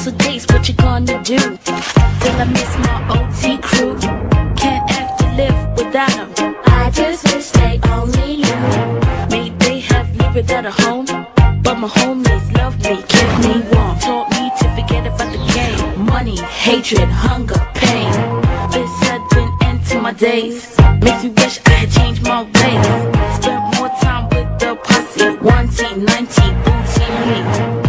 cancel dates, what you gonna do? Will I miss my OT crew? Can't act to live without them. I just wish they only knew. May they have leave it at a home, but my homies love me, keep me warm. Taught me to forget about the game. Money, hatred, hunger, pain. This sudden end to my days makes me wish I had changed my ways. Spent more time with the posse, 1T, 90, booty me.